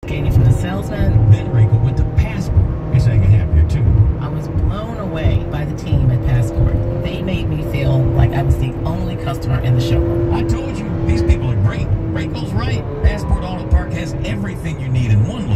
Katie from the salesman. Then Rico went to Passport. Guess I can have here too. I was blown away by the team at Passport. They made me feel like I was the only customer in the showroom. I told you, these people are great. Rico's right. Passport Auto Park has everything you need in one